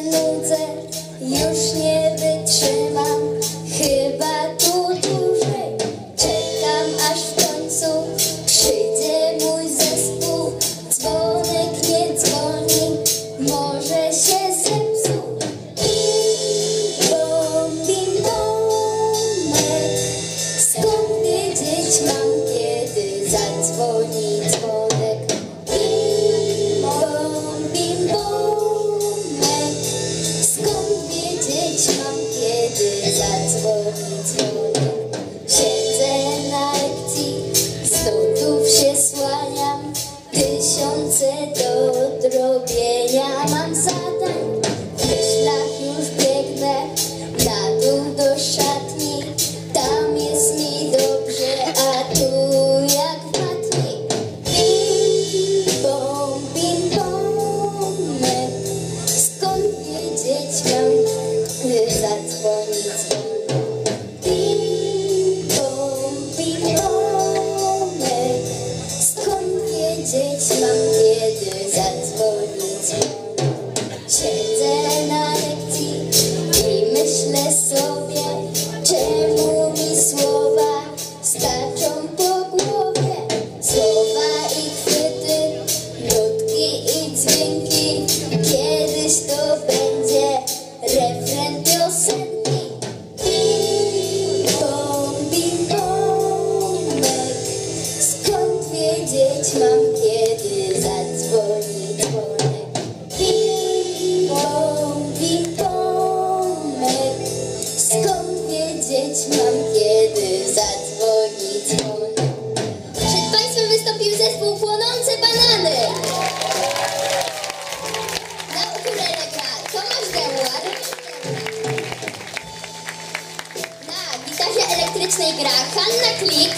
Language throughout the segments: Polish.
znudzę, już nie wytrzymam, chyba tu dłużej. Czekam, aż w końcu przyjdzie mój zespół. Dzwonek nie dzwoni, może się zepsuł. Bim bomek, skąd wiedzieć mam, kiedy zadzwoni dzwonek? Bim bomek, skąd wiedzieć mam, kiedy zadzwoni dzwonek? Siedzę na lekcji, z nudów się słaniam, tysiące do odrobienia mam zadań. W myślach już biegnę na dół do szatni, tam jest mi dobrze, a tu jak w matni. Bim bomek, skąd wiedzieć mam, gdy zadzwoni dzwonek? Bim bomek, skąd wiedzieć mam, kiedy zadzwoni dzwonek? Siedzę na lekcji i myślę sobie, czemu mi słowa skaczą po głowie. Słowa i chwyty, nutki i dźwięki, kiedyś to będzie refren piosenki. Bim bomek, skąd wiedzieć mam, kiedy zadzwoni dzwonek? Bim bomek, skąd wiedzieć mam, kiedy zadzwoni dzwonek? Przed Państwem wystąpił zespół Płonące Banany. Na ukulele gra Tomasz Dełar. Na gitarze elektrycznej gra Hanna Klik.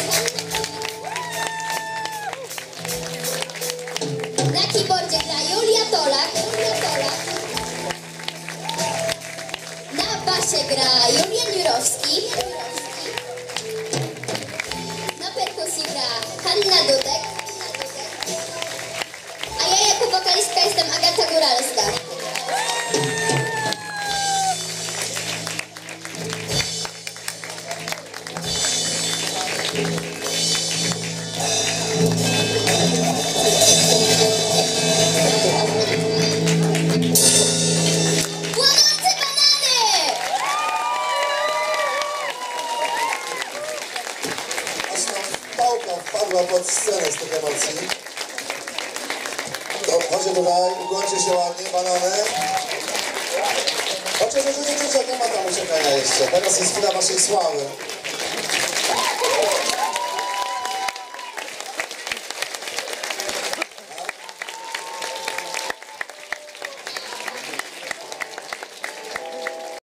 Na keyboardzie gra Julia Tolak. Na basie gra Julian Jurowski. Na perkusji gra Hanna Dudek. A ja jako wokalistka jestem Agata Góralska. Płonące Banany! Aż nam pałka wpadła pod scenę z tych emocji. To chodźcie tutaj, ukłoncie się ładnie, banany. Chodźcie, że nie czuć, jak nie ma tam uciekania jeszcze. Teraz jest chwila waszej sławy.